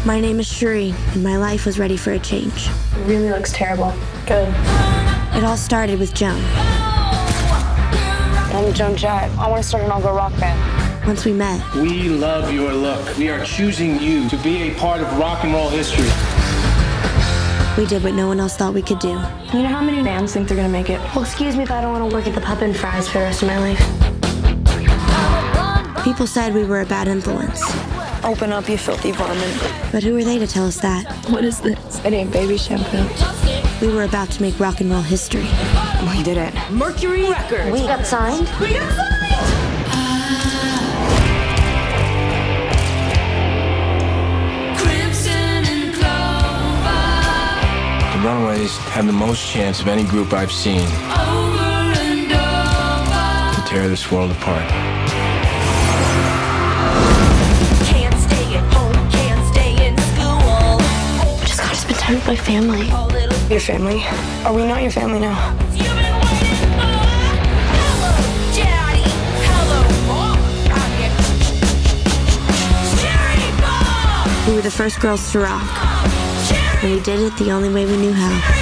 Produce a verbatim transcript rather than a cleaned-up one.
My name is Cherie, and my life was ready for a change. It really looks terrible. Good. It all started with Joan. I'm Joan Jett. I want to start an all-girl rock band. Once we met, we love your look. We are choosing you to be a part of rock and roll history. we did what no one else thought we could do. You know how many bands think they're gonna make it? Well, excuse me if I don't want to work at the Pup and Fries for the rest of my life. People said we were a bad influence. Open up, you filthy varmint. But who are they to tell us that? What is this? It ain't baby shampoo. We were about to make rock and roll history. We did it. Mercury Records. We got signed? We got signed! The Runaways have the most chance of any group I've seen to tear this world apart. Can't stay at home, can't stay in school. I just gotta spend time with my family. Your family? Are we not your family now? We were the first girls to rock. And we did it the only way we knew how.